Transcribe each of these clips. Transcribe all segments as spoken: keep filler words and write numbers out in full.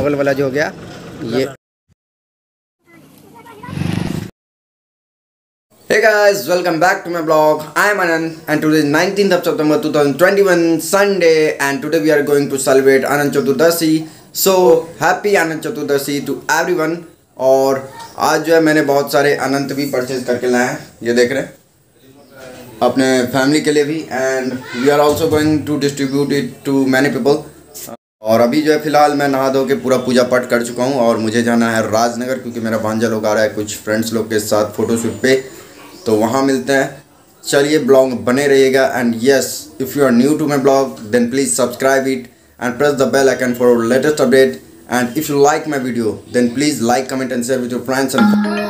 बगल वाला जो हो गया ये। Hey guys, welcome back to my blog. I am Anand and today is nineteenth of September two thousand twenty-one, Sunday, and today we are going to celebrate Anant Chaturdashi. So happy Anant Chaturdashi to everyone. और आज जो है मैंने बहुत सारे अनंत भी purchase करके लाए हैं, ये देख रहे हैं, अपने फैमिली के लिए भी, and we are also going to distribute it to many people. और अभी जो है फ़िलहाल मैं नहा धो के पूरा पूजा पाठ कर चुका हूँ और मुझे जाना है राजनगर, क्योंकि मेरा भांजा लोग आ रहा है कुछ फ्रेंड्स लोग के साथ फ़ोटोशूट पे, तो वहाँ मिलते हैं। चलिए ब्लॉग बने रहिएगा, and yes, if you are new to my blog then please subscribe it and press the bell icon for latest update, and if you like my video then please like comment and share with your friends and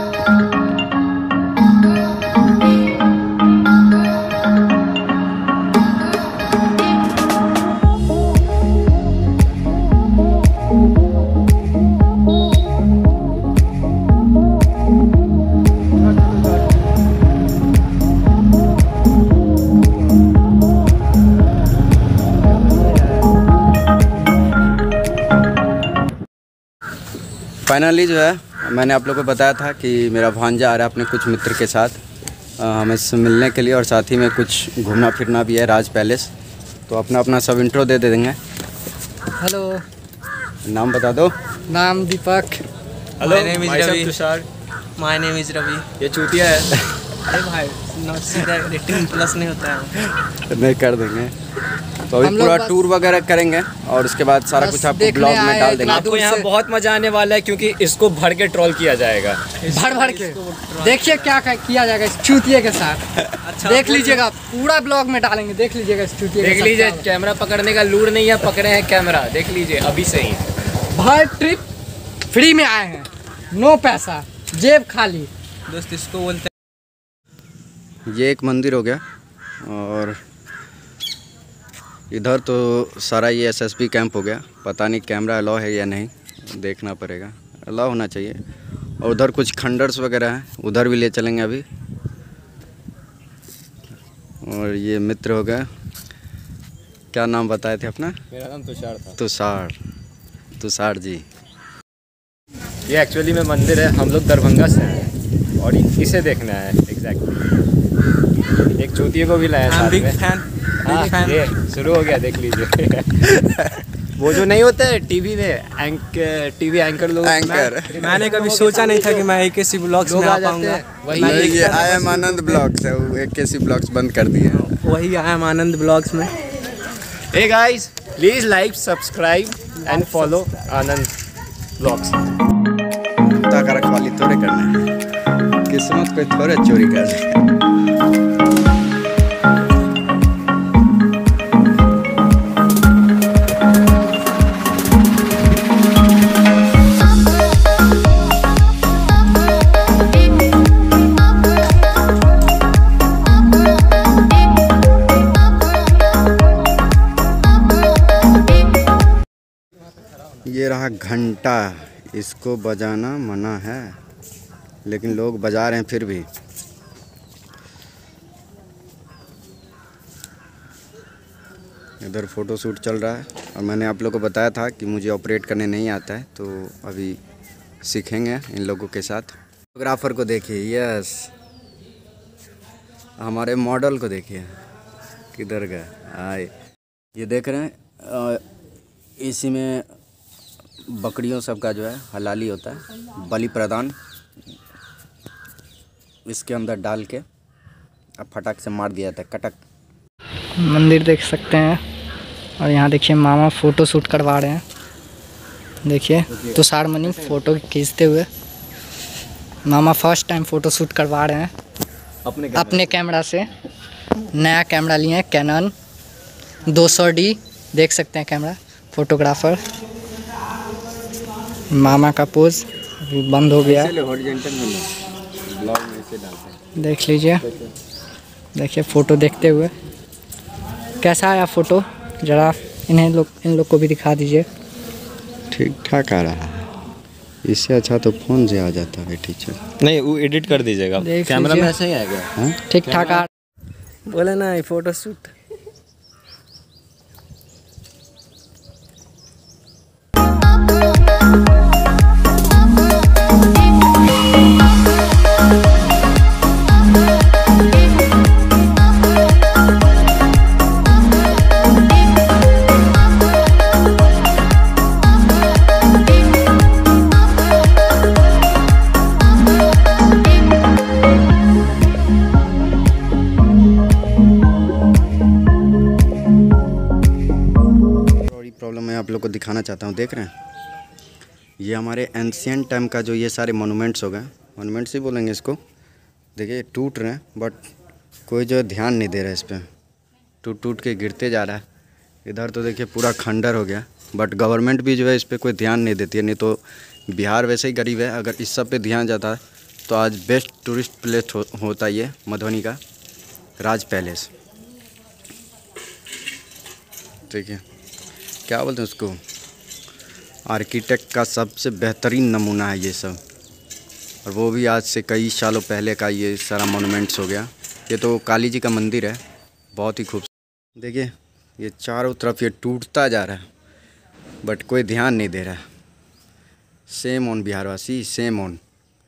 finally जो है मैंने आप लोगों को बताया था कि मेरा भांजा आ रहा है अपने कुछ मित्र के साथ हमें से मिलने के लिए, और साथ ही में कुछ घूमना फिरना भी है राज पैलेस। तो अपना अपना सब इंट्रो दे दे देंगे। हेलो, नाम बता दो। नाम Deepak. Hello, my name is Ravi. Tushar. My name is Ravi. ये चूतिया है। अरे भाई नॉट सीधा रेटिंग प्लस नहीं होता है। नहीं कर देंगे। तो अभी पूरा टूर वगैरह करेंगे और उसके बाद सारा कुछ आपको ब्लॉग में डाल देंगे। आपको यहाँ बहुत मजा आने वाला है क्योंकि इसको भर के ट्रोल किया जाएगा, भर भर के। देखिए क्या किया जाएगा इस चूतिए के साथ। अच्छा, देख लीजिएगा, पूरा ब्लॉग में डालेंगे, देख लीजिएगा इस चूतिए के साथ। देख लीजिए, कैमरा पकड़ने का लूर नहीं है, पकड़े हैं कैमरा, देख लीजिए अभी से ही। भाई ट्रिप फ्री में आए हैं, नो पैसा, जेब खाली। दोस्त इसको बोलते हैं। ये एक मंदिर हो गया, और इधर तो सारा ये एसएसबी कैंप हो गया। पता नहीं कैमरा अलाउ है या नहीं, देखना पड़ेगा, अलाउ होना चाहिए। और उधर कुछ खंडर्स वगैरह हैं, उधर भी ले चलेंगे अभी। और ये मित्र हो गया, क्या नाम बताए थे अपना? मेरा नाम तुषार था। तुषार, तुषार जी। ये एक्चुअली में मंदिर है, हम लोग दरभंगा से हैं और इसे देखना है एग्जैक्टली। एक चूतिए को भी लाया साथ में। हाँ, ये शुरू हो गया, देख लीजिए। वो जो नहीं होता है टीवी में एंकर, टीवी एंकर लोग। एंकर मैंने कभी सोचा नहीं था कि मैं एक ऐसी ब्लॉग्स में आ पाऊंगा। वही आई एम आनंद ब्लॉग्स है, वो एक ऐसी ब्लॉग्स बंद कर दिए। वही आई एम आनंद ब्लॉग्स में। Hey guys, please like, subscribe and follow Anand blogs. ताका रखवाली थोड़े करना है, किस्मत कोई थोड़े चोरी कर रहे। ये रहा घंटा, इसको बजाना मना है लेकिन लोग बजा रहे हैं फिर भी। इधर फ़ोटो शूट चल रहा है, और मैंने आप लोगों को बताया था कि मुझे ऑपरेट करने नहीं आता है, तो अभी सीखेंगे इन लोगों के साथ। फोटोग्राफर को देखिए, यस, हमारे मॉडल को देखिए किधर गए। आए, ये देख रहे हैं, इसी में बकरियों सब का जो है हलाली होता है, बलि प्रदान। इसके अंदर डाल के अब फटाक से मार दिया जाता है, कटक। मंदिर देख सकते हैं, और यहाँ देखिए मामा फ़ोटो शूट करवा रहे हैं। देखिए तुषार मनी फ़ोटो खींचते हुए। मामा फर्स्ट टाइम फ़ोटो शूट करवा रहे हैं अपने कैमरा अपने कैमरा से। नया कैमरा लिए हैं, कैनन दो सौ डी, देख सकते हैं कैमरा। फोटोग्राफर मामा का पोज अभी बंद हो गया, देख लीजिए। देखिए फ़ोटो देखते हुए कैसा आया फ़ोटो, ज़रा इन्हें लोग इन लोग को भी दिखा दीजिए। ठीक ठाक आ रहा है, इससे अच्छा तो फ़ोन से आ जाता है टीचर। नहीं, वो एडिट कर दीजिएगा, कैमरा में ऐसा ही आएगा। ठीक ठाक आ बोले ना ये फ़ोटो शूट। आपको दिखाना चाहता हूँ। देख रहे हैं ये हमारे एंशियंट टाइम का जो ये सारे मोनूमेंट्स हो गए, मोनूमेंट्स ही बोलेंगे इसको। देखिए टूट रहे हैं बट कोई जो ध्यान नहीं दे रहा है इस पर, टूट टूट के गिरते जा रहा है। इधर तो देखिए पूरा खंडर हो गया, बट गवर्नमेंट भी जो है इस पर कोई ध्यान नहीं देती है। नहीं तो बिहार वैसे ही गरीब है, अगर इस सब पे ध्यान जाता है तो आज बेस्ट टूरिस्ट प्लेस हो, होता ये मधुबनी का राज पैलेस। देखिए क्या बोलते हैं उसको, आर्किटेक्ट का सबसे बेहतरीन नमूना है ये सब, और वो भी आज से कई सालों पहले का ये सारा मोनूमेंट्स हो गया। ये तो काली जी का मंदिर है, बहुत ही खूबसूरत। देखिए ये चारों तरफ ये टूटता जा रहा है बट कोई ध्यान नहीं दे रहा है। सेम ऑन बिहारवासी, सेम ऑन।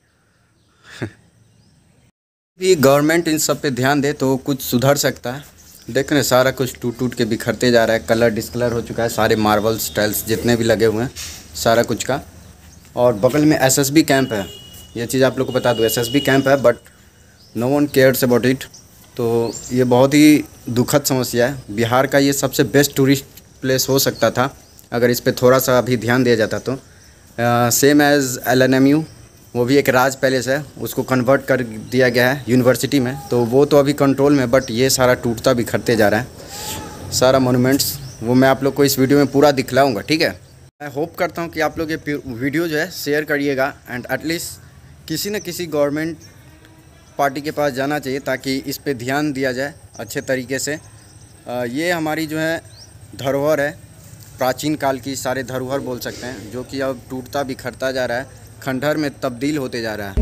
भी गवर्नमेंट इन सब पे ध्यान दे तो कुछ सुधर सकता है। देख रहे सारा कुछ टूट टूट के बिखरते जा रहा है, कलर डिस्कलर हो चुका है, सारे मार्बल्स टाइल्स जितने भी लगे हुए हैं सारा कुछ का। और बगल में एसएसबी कैंप है, ये चीज़ आप लोग को बता दूं, एसएसबी कैंप है but no one cares about it. तो ये बहुत ही दुखद समस्या है। बिहार का ये सबसे बेस्ट टूरिस्ट प्लेस हो सकता था अगर इस पर थोड़ा सा अभी ध्यान दिया जाता तो। Same as L N M U, वो भी एक राज पैलेस है, उसको कन्वर्ट कर दिया गया है यूनिवर्सिटी में, तो वो तो अभी कंट्रोल में, बट ये सारा टूटता बिखरते जा रहा है सारा मोनूमेंट्स। वो मैं आप लोग को इस वीडियो में पूरा दिखलाऊंगा, ठीक है। मैं होप करता हूँ कि आप लोग ये वीडियो जो है शेयर करिएगा एंड एटलीस्ट किसी न किसी गवर्नमेंट पार्टी के पास जाना चाहिए ताकि इस पे ध्यान दिया जाए अच्छे तरीके से। ये हमारी जो है धरोहर है, प्राचीन काल की सारे धरोहर बोल सकते हैं, जो कि अब टूटता बिखरता जा रहा है, खंडहर में तब्दील होते जा रहा है।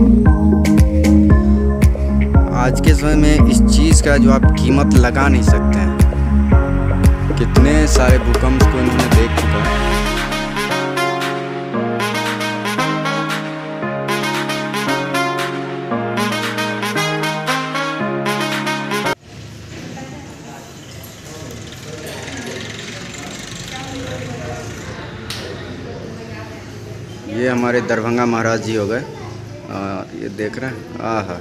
आज के समय में इस चीज़ का जो आप कीमत लगा नहीं सकते हैं। कितने सारे भूकंप को इन्होंने देख चुका है। ये हमारे दरभंगा महाराज जी हो गए, ये देख रहे हैं। आ हा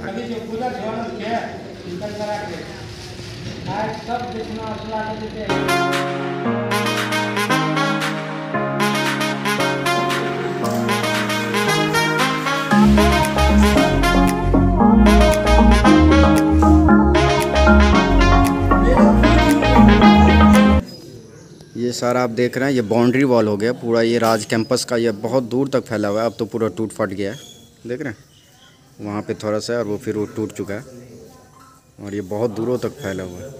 ये सारा आप देख रहे हैं, ये बाउंड्री वॉल हो गया पूरा, ये राज कैंपस का ये बहुत दूर तक फैला हुआ है। अब तो पूरा टूट फट गया है, देख रहे हैं वहाँ पे थोड़ा सा, और वो फिर वो टूट चुका है, और ये बहुत दूरों तक फैला हुआ है।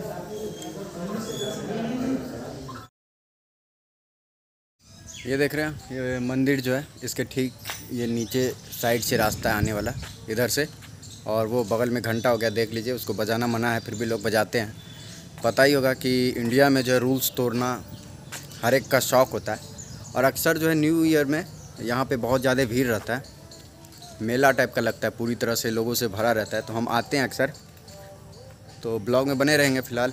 ये देख रहे हैं, ये मंदिर जो है इसके ठीक ये नीचे साइड से रास्ता है आने वाला इधर से, और वो बगल में घंटा हो गया, देख लीजिए, उसको बजाना मना है फिर भी लोग बजाते हैं। पता ही होगा कि इंडिया में जो है रूल्स तोड़ना हर एक का शौक़ होता है, और अक्सर जो है न्यू ईयर में यहाँ पे बहुत ज़्यादा भीड़ रहता है, मेला टाइप का लगता है, पूरी तरह से लोगों से भरा रहता है, तो हम आते हैं अक्सर। तो ब्लॉग में बने रहेंगे फ़िलहाल।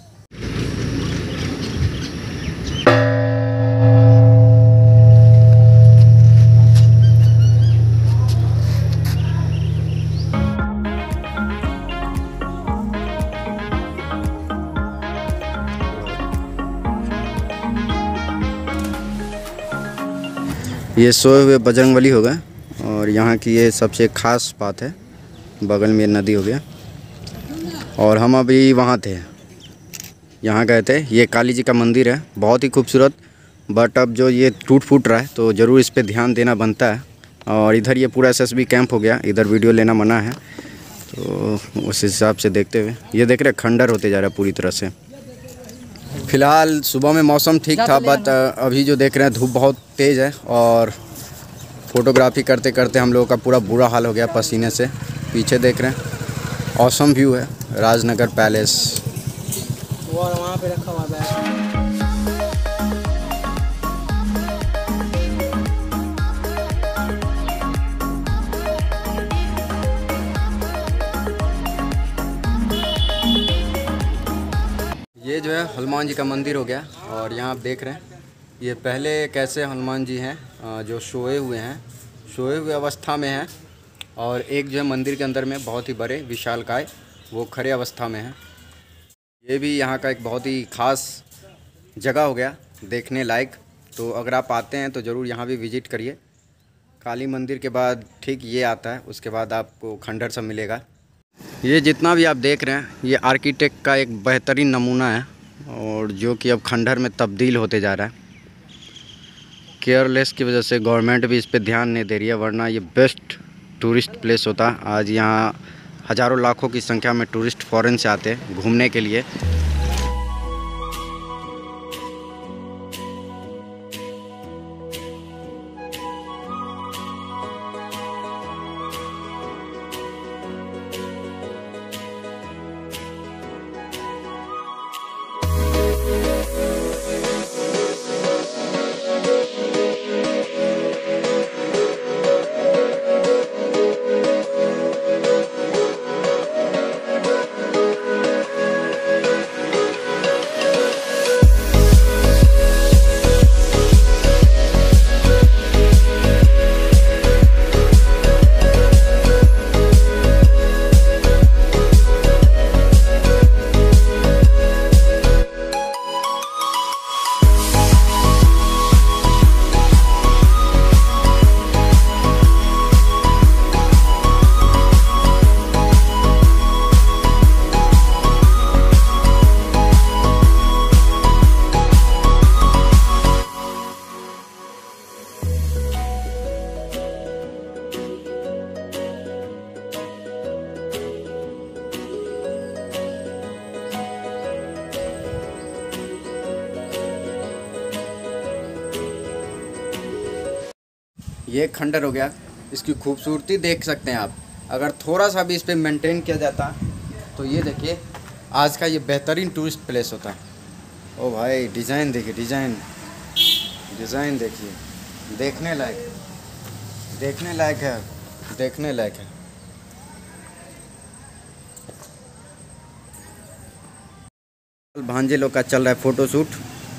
ये सोए हुए बजरंगबली हो गए, और यहाँ की ये सबसे ख़ास बात है, बगल में नदी हो गया, और हम अभी वहाँ थे, यहाँ गए थे। ये काली जी का मंदिर है, बहुत ही खूबसूरत, बट अब जो ये टूट फूट रहा है तो ज़रूर इस पे ध्यान देना बनता है। और इधर ये पूरा एसएसबी कैंप हो गया, इधर वीडियो लेना मना है, तो उस हिसाब से देखते हुए ये देख रहे खंडर होते जा रहा है पूरी तरह से। फ़िलहाल सुबह में मौसम ठीक था, बट अभी जो देख रहे हैं धूप बहुत तेज़ है, और फ़ोटोग्राफी करते करते हम लोगों का पूरा बुरा हाल हो गया पसीने से। पीछे देख रहे हैं ऑसम व्यू है, राजनगर पैलेस। वहाँ पे रखा हुआ है। ये जो है हनुमान जी का मंदिर हो गया, और यहाँ आप देख रहे हैं ये पहले कैसे हनुमान जी हैं जो सोए हुए हैं, सोए हुए अवस्था में हैं, और एक जो है मंदिर के अंदर में बहुत ही बड़े विशालकाय वो खड़े अवस्था में हैं। ये भी यहाँ का एक बहुत ही ख़ास जगह हो गया, देखने लायक। तो अगर आप आते हैं तो ज़रूर यहाँ भी विज़िट करिए। काली मंदिर के बाद ठीक ये आता है, उसके बाद आपको खंडर सब मिलेगा। ये जितना भी आप देख रहे हैं ये आर्किटेक्ट का एक बेहतरीन नमूना है, और जो कि अब खंडर में तब्दील होते जा रहा है। केयरलेस की वजह से गवर्नमेंट भी इस पे ध्यान नहीं दे रही है, वरना ये बेस्ट टूरिस्ट प्लेस होता। आज यहाँ हज़ारों लाखों की संख्या में टूरिस्ट फॉरेन से आते हैं घूमने के लिए। ये खंडर हो गया, इसकी खूबसूरती देख सकते हैं आप। अगर थोड़ा सा भी इस पर मेंटेन किया जाता तो ये देखिए आज का ये बेहतरीन टूरिस्ट प्लेस होता है। ओ भाई डिज़ाइन देखिए, डिज़ाइन डिज़ाइन देखिए, देखने लायक देखने लायक है, देखने लायक है। भांजे लोग का चल रहा है फ़ोटो शूट।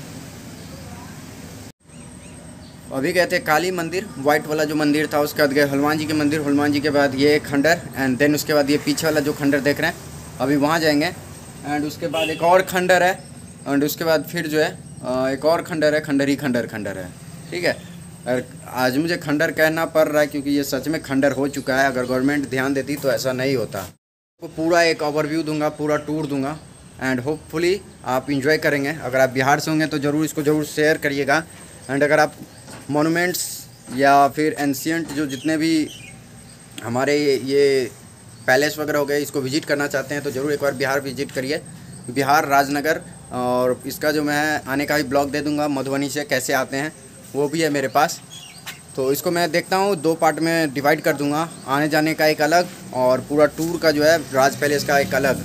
अभी गए थे काली मंदिर, वाइट वाला जो मंदिर था, उसके बाद गए हनुमान जी के मंदिर, हनुमान जी के बाद ये खंडर, एंड देन उसके बाद ये पीछे वाला जो खंडर देख रहे हैं अभी वहाँ जाएंगे। एंड उसके बाद एक और खंडर है, एंड उसके बाद फिर जो है एक और खंडर है, खंडर ही खंडर खंडर है। ठीक है, और आज मुझे खंडर कहना पड़ रहा है क्योंकि ये सच में खंडर हो चुका है। अगर गवर्नमेंट ध्यान देती तो ऐसा नहीं होता। तो पूरा एक ओवरव्यू दूंगा, पूरा टूर दूंगा, एंड होपफुली आप इंजॉय करेंगे। अगर आप बिहार से होंगे तो ज़रूर इसको ज़रूर शेयर करिएगा। एंड अगर आप मोनूमेंट्स या फिर एंशियंट जो जितने भी हमारे ये पैलेस वगैरह हो गए इसको विज़िट करना चाहते हैं तो ज़रूर एक बार बिहार विज़िट करिए। बिहार राजनगर, और इसका जो मैं आने का भी ब्लॉग दे दूंगा, मधुबनी से कैसे आते हैं वो भी है मेरे पास। तो इसको मैं देखता हूँ दो पार्ट में डिवाइड कर दूंगा, आने जाने का एक अलग और पूरा टूर का जो है राज पैलेस का एक अलग।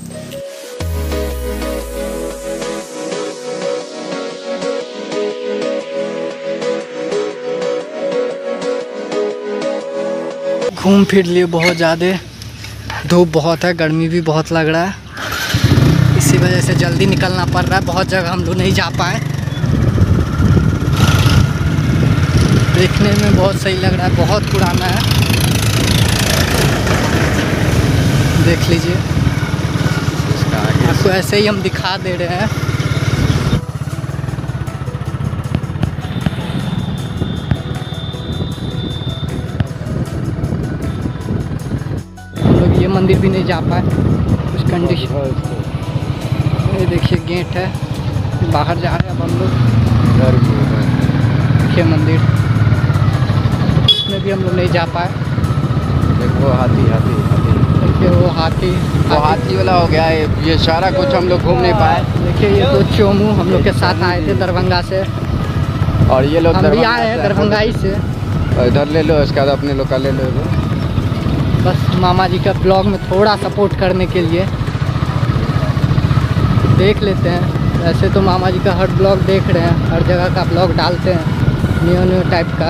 घूम फिर लिए बहुत ज़्यादा, धूप बहुत है, गर्मी भी बहुत लग रहा है, इसी वजह से जल्दी निकलना पड़ रहा है। बहुत जगह हम लोग नहीं जा पाए। देखने में बहुत सही लग रहा है, बहुत पुराना है, देख लीजिए। आपको ऐसे ही हम दिखा दे रहे हैं। ये मंदिर भी नहीं जा पाए कुछ कंडीशन। ये देखिए गेट है, बाहर जा रहे हैं अब हम लोग। देखिए मंदिर, इसमें भी हम लोग नहीं जा पाए। देखो हाथी हाथी हाथी, देखिए वो हाथी वो हाथी वाला हो गया है। ये सारा कुछ हम लोग घूम नहीं पाए। देखिए ये दो चोमू हम लोग के साथ आए थे दरभंगा से, और ये लोग हम भी आए हैं दरभंगा ही से। इधर ले लो, इसके बाद अपने लोग का ले लो। बस मामा जी का ब्लॉग में थोड़ा सपोर्ट करने के लिए देख लेते हैं। वैसे तो मामा जी का हर ब्लॉग देख रहे हैं, हर जगह का ब्लॉग डालते हैं, न्यू न्यू टाइप का।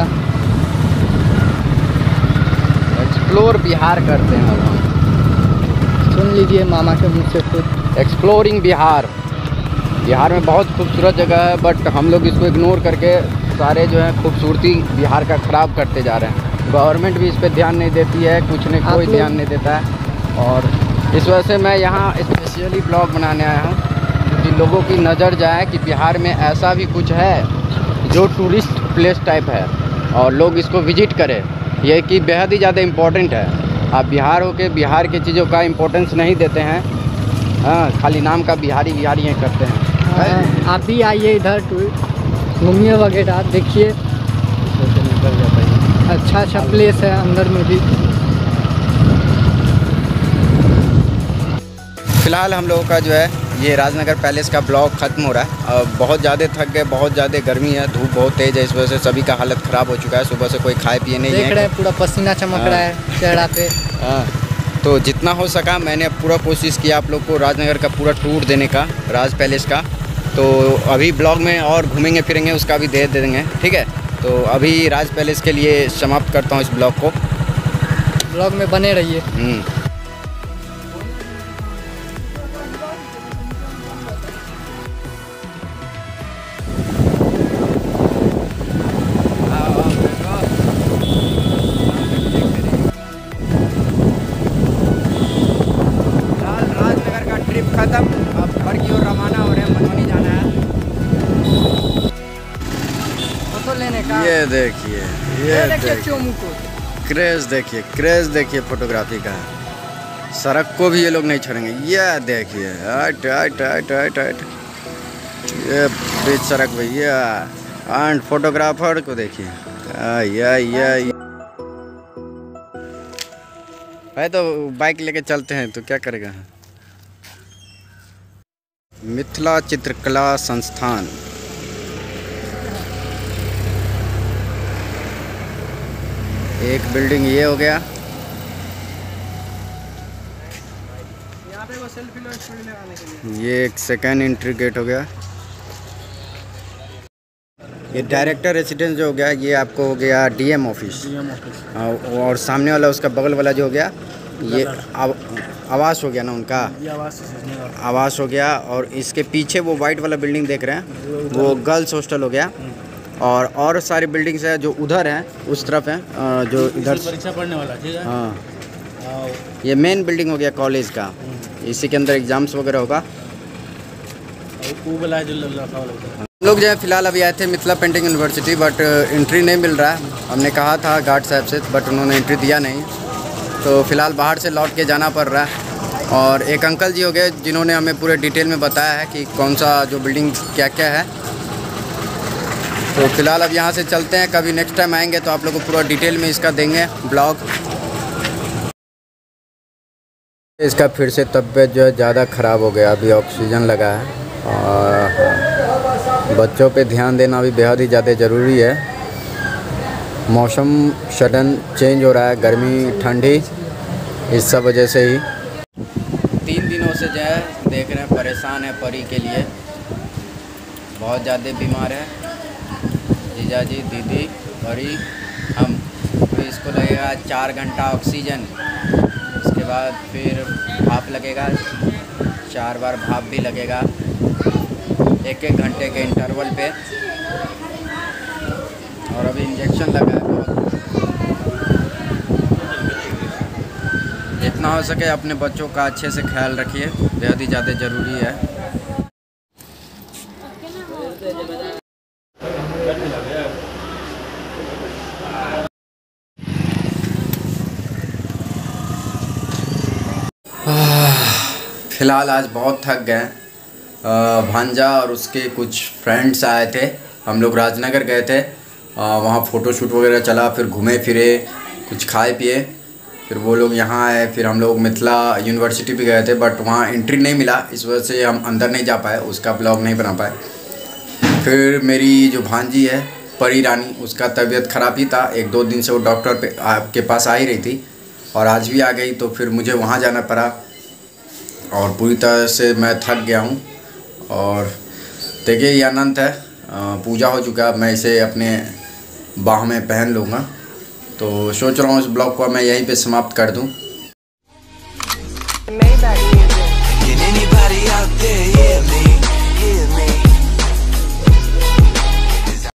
एक्सप्लोर बिहार करते हैं हम। सुन लीजिए मामा के मुँह से खुद। एक्सप्लोरिंग बिहार। बिहार में बहुत खूबसूरत जगह है, बट हम लोग इसको इग्नोर करके सारे जो है खूबसूरती बिहार का ख़राब करते जा रहे हैं। गवर्नमेंट भी इस पर ध्यान नहीं देती है, कुछ नहीं, कोई ध्यान नहीं देता है। और इस वजह से मैं यहाँ स्पेशली ब्लॉग बनाने आया हूँ कि लोगों की नज़र जाए कि बिहार में ऐसा भी कुछ है जो टूरिस्ट प्लेस टाइप है और लोग इसको विजिट करें, ये कि बेहद ही ज़्यादा इम्पोर्टेंट है। आप बिहार हो के बिहार की चीज़ों का इम्पोर्टेंस नहीं देते हैं, हाँ, खाली नाम का बिहारी बिहारी ये करते हैं। आप भी आइए इधर, घूमिए वगैरह, देखिए अच्छा अच्छा प्लेस है अंदर में भी। फ़िलहाल हम लोगों का जो है ये राजनगर पैलेस का ब्लॉग ख़त्म हो रहा है। अब बहुत ज़्यादा थक गए, बहुत ज़्यादा गर्मी है, धूप बहुत तेज़ है, इस वजह से सभी का हालत ख़राब हो चुका है। सुबह से कोई खाए पिए नहीं है, देख रहे हैं पूरा पसीना चमक रहा है चेहरा पे। हाँ, तो जितना हो सका मैंने पूरा कोशिश किया आप लोग को राजनगर का पूरा टूर देने का, राज पैलेस का। तो अभी ब्लॉग में और घूमेंगे फिरेंगे, उसका भी दे देंगे, ठीक है। तो अभी राज पैलेस के लिए समाप्त करता हूँ इस ब्लॉग को। ब्लॉग में बने रहिए। राजनगर का ट्रिप खत्म, अब घर की ओर रवाना हो रहे हैं, मनवानी जाना है। फोटो लेने का ये देखिए, ये देखिए चोमू को, क्रेज देखिए, क्रेज देखिए फोटोग्राफी का। सड़क को भी ये लोग नहीं छोड़ेंगे। ये देखिए हट हट हट हट हट, ये बीच सड़क भैया। एंड फोटोग्राफर को देखिए, या या है तो बाइक लेके चलते हैं तो क्या करेगा। मिथिला चित्रकला संस्थान, एक बिल्डिंग ये हो गया। यहाँ पे वो सेल्फी लो स्टोरी लगाने के लिए। ये एक सेकेंड एंट्री गेट हो गया। ये डायरेक्टर रेसिडेंस जो हो गया, ये आपको हो गया डीएम ऑफिस। डीएम ऑफिस और सामने वाला उसका बगल वाला जो हो गया ये आव, आवास हो गया ना उनका, आवास आवास हो गया। और इसके पीछे वो वाइट वाला बिल्डिंग देख रहे हैं वो गर्ल्स हॉस्टल हो गया। और और सारी बिल्डिंग्स है जो उधर हैं, उस तरफ हैं, जो इधर परीक्षा पढ़ने वाला, ठीक है। हाँ, ये मेन बिल्डिंग हो गया कॉलेज का, इसी के अंदर एग्जाम्स वगैरह होगा। हम लोग जो है फिलहाल अभी आए थे Mithila painting university, but entry नहीं मिल रहा है। हमने कहा था गार्ड साहब से, बट उन्होंने एंट्री दिया नहीं, तो फिलहाल बाहर से लौट के जाना पड़ रहा है। और एक अंकल जी हो गए जिन्होंने हमें पूरे डिटेल में बताया है कि कौन सा जो बिल्डिंग क्या क्या है। तो फिलहाल अब यहाँ से चलते हैं, कभी नेक्स्ट टाइम आएंगे तो आप लोग को पूरा डिटेल में इसका देंगे ब्लॉग। इसका फिर से तबीयत जो है ज़्यादा ख़राब हो गया, अभी ऑक्सीजन लगा है। और बच्चों पे ध्यान देना भी बेहद ही ज़्यादा ज़रूरी है। मौसम सडन चेंज हो रहा है, गर्मी ठंडी, इस सब वजह से ही तीन दिनों से जो है देख रहे हैं परेशान है परी के लिए, बहुत ज़्यादा बीमार है। जीजा जी, दीदी, परी, हम। तो इसको लगेगा चार घंटा ऑक्सीजन, उसके बाद फिर भाप लगेगा, चार बार भाप भी लगेगा एक एक घंटे के इंटरवल पे। और अभी इंजेक्शन लगा है बहुत। जितना हो सके अपने बच्चों का अच्छे से ख्याल रखिए, बेहद ही ज़्यादा ज़रूरी है। फ़िलहाल आज बहुत थक गए। भांजा और उसके कुछ फ्रेंड्स आए थे, हम लोग राजनगर गए थे, वहाँ फ़ोटोशूट वगैरह चला, फिर घूमे फिरे, कुछ खाए पिए, फिर वो लोग यहाँ आए, फिर हम लोग मिथिला यूनिवर्सिटी भी गए थे, बट वहाँ एंट्री नहीं मिला, इस वजह से हम अंदर नहीं जा पाए, उसका ब्लॉग नहीं बना पाए। फिर मेरी जो भांजी है परी रानी, उसका तबीयत ख़राब ही था, एक दो दिन से वो डॉक्टर पे आपके पास आ ही रही थी और आज भी आ गई, तो फिर मुझे वहाँ जाना पड़ा और पूरी तरह से मैं थक गया हूँ। और देखिए ये अनंत है, पूजा हो चुका, मैं इसे अपने बाह में पहन लूँगा। तो सोच रहा हूँ इस ब्लॉग को मैं यहीं पे समाप्त कर दूँ। Can anybody out there hear me?